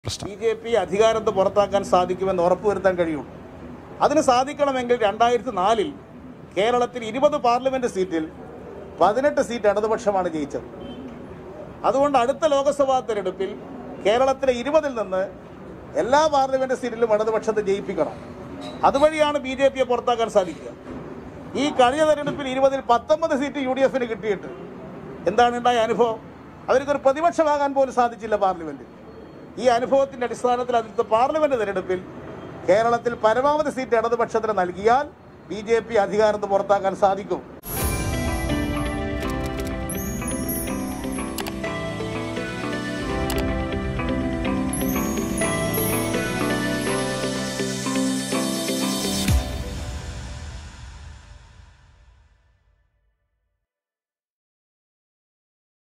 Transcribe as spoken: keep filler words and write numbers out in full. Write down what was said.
B J P അധികാരത്ത് പുറത്താക്കാൻ സാധിക്കുമെന്ന് ഉറപ്പുവരുത്താൻ കഴിയുള്ളൂ. അതിന് സാധിക്കണമെങ്കിൽ രണ്ടായിരത്തി നാലിൽ കേരളത്തിൽ ഇരുപത് പാർലമെന്റ് സീറ്റിൽ പതിനെട്ട് സീറ്റ് ഇടതുപക്ഷമാണ് ജയിച്ചത്. അതുകൊണ്ട് അടുത്ത ലോക്സഭാ തെരഞ്ഞെടുപ്പിൽ കേരളത്തിലെ ഇരുപതിൽ നിന്ന് എല്ലാ പാർലമെന്റ് സീറ്റിലും ഇടതുപക്ഷത്തെ ജയിപ്പിക്കണം. അതുവഴിയാണ് ബി ജെ പിയെ പുറത്താക്കാൻ സാധിക്കുക. ഈ കഴിഞ്ഞ തെരഞ്ഞെടുപ്പിൽ ഇരുപതിൽ പത്തൊമ്പത് സീറ്റ് യു ഡി എഫിന് കിട്ടിയിട്ട് എന്താണ് ഉണ്ടായ അനുഭവം? അവർക്കൊരു പ്രതിപക്ഷമാകാൻ പോലും സാധിച്ചില്ല പാർലമെന്റിൽ. ഈ അനുഭവത്തിന്റെ അടിസ്ഥാനത്തിൽ അടുത്ത പാർലമെന്റ് തെരഞ്ഞെടുപ്പിൽ കേരളത്തിൽ പരമാവധി സീറ്റ് ഇടതുപക്ഷത്തിന് നൽകിയാൽ ബി ജെ പി അധികാരത്ത് പുറത്താക്കാൻ സാധിക്കും.